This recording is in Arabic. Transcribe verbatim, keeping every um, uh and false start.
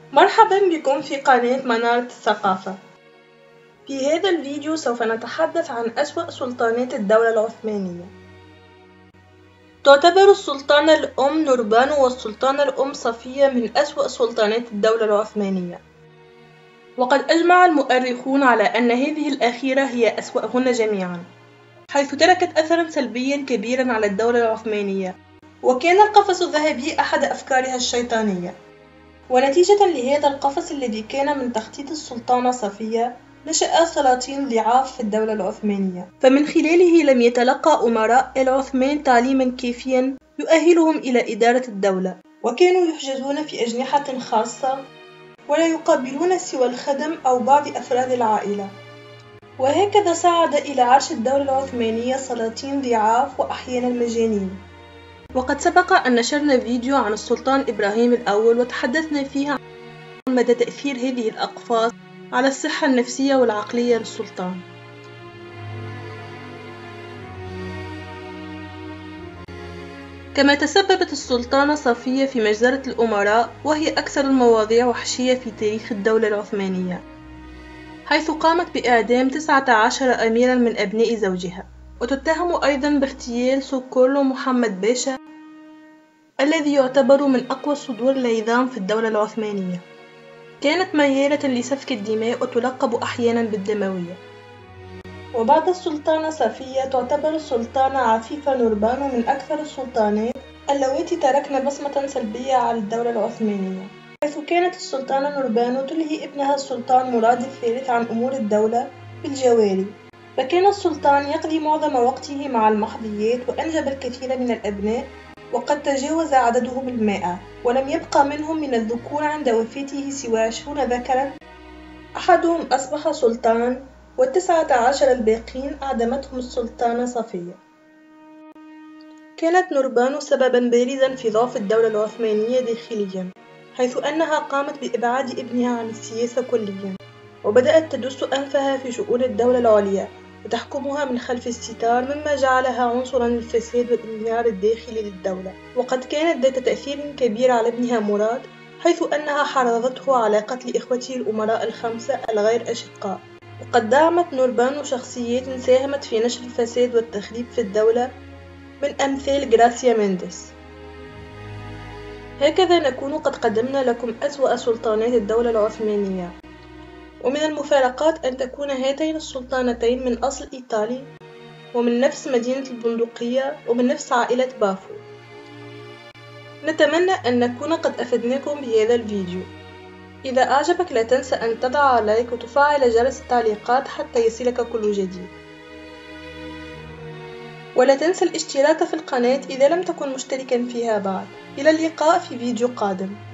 مرحبا بكم في قناة منارة الثقافة. في هذا الفيديو سوف نتحدث عن أسوأ سلطانات الدولة العثمانية. تعتبر السلطانة الأم نوربانو والسلطانة الأم صفية من أسوأ سلطانات الدولة العثمانية، وقد أجمع المؤرخون على أن هذه الأخيرة هي أسوأهن جميعا، حيث تركت أثرا سلبيا كبيرا على الدولة العثمانية، وكان القفص الذهبي أحد أفكارها الشيطانية. ونتيجة لهذا القفص الذي كان من تخطيط السلطانة صفية، نشأ سلاطين ضعاف في الدولة العثمانية، فمن خلاله لم يتلقى أمراء العثمان تعليما كافيا يؤهلهم إلى إدارة الدولة، وكانوا يحجزون في أجنحة خاصة ولا يقابلون سوى الخدم أو بعض أفراد العائلة. وهكذا صعد إلى عرش الدولة العثمانية سلاطين ضعاف وأحيانا مجانين. وقد سبق أن نشرنا فيديو عن السلطان إبراهيم الأول وتحدثنا فيه عن مدى تأثير هذه الأقفاص على الصحة النفسية والعقلية للسلطان. كما تسببت السلطانة صفية في مجزرة الأمراء، وهي أكثر المواضيع وحشية في تاريخ الدولة العثمانية، حيث قامت بإعدام تسعة عشر أميرا من أبناء زوجها، وتتهم أيضا باغتيال سوكولو محمد باشا الذي يعتبر من أقوى صدور العظام في الدولة العثمانية. كانت ميالة لسفك الدماء وتلقب أحيانا بالدموية. وبعد السلطانة صفية تعتبر السلطانة عفيفة نوربانو من أكثر السلطانات اللواتي تركن بصمة سلبية على الدولة العثمانية، حيث كانت السلطانة نوربانو تلهي ابنها السلطان مراد الثالث عن أمور الدولة بالجواري، فكان السلطان يقضي معظم وقته مع المحظيات وأنجب الكثير من الأبناء، وقد تجاوز عددهم المائة، ولم يبقى منهم من الذكور عند وفاته سوى عشرون ذكرا، أحدهم أصبح سلطان والتسعة عشر الباقين أعدمتهم السلطانة صفية. كانت نوربانو سببا بارزا في ضعف الدولة العثمانية داخليا، حيث أنها قامت بإبعاد ابنها عن السياسة كليا، وبدأت تدس أنفها في شؤون الدولة العليا وتحكمها من خلف الستار، مما جعلها عنصرا للفساد والانهيار الداخلي للدولة. وقد كانت ذات تأثير كبير على ابنها مراد، حيث أنها حرضته على قتل إخوته الأمراء الخمسة الغير أشقاء. وقد دعمت نوربانو شخصيات ساهمت في نشر الفساد والتخريب في الدولة، من أمثال غراسيا مينديز. هكذا نكون قد قدمنا لكم أسوأ سلطانات الدولة العثمانية. ومن المفارقات أن تكون هاتين السلطانتين من أصل إيطالي، ومن نفس مدينة البندقية، ومن نفس عائلة بافو. نتمنى أن نكون قد أفدناكم بهذا الفيديو. إذا أعجبك لا تنسى أن تضع لايك وتفعل جرس التعليقات حتى يصلك كل جديد، ولا تنسى الاشتراك في القناة إذا لم تكن مشتركا فيها بعد. إلى اللقاء في فيديو قادم.